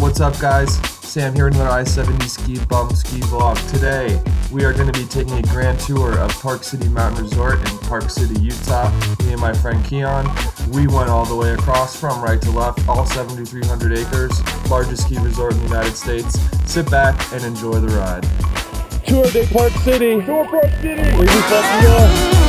What's up, guys? Sam here with another I70 ski vlog. Today we are going to be taking a grand tour of Park City Mountain Resort in Park City, Utah. Me and my friend Keon, we went all the way across from right to left, all 7,300 acres, largest ski resort in the United States. Sit back and enjoy the ride. Tour de Park City. Tour Park City. Where you fucking go?